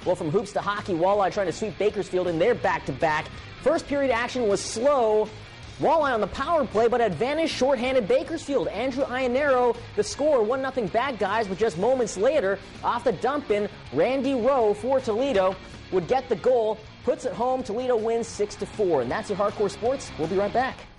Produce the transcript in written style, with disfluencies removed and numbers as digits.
Well, from hoops to hockey, Walleye trying to sweep Bakersfield in their back-to-back. First period action was slow. Walleye on the power play, but advantage shorthanded Bakersfield. Andrew Iannero, the scorer, 1-0 bad guys, but just moments later, off the dump-in, Randy Rowe for Toledo would get the goal, puts it home. Toledo wins 6-4, and that's your Hardcore Sports. We'll be right back.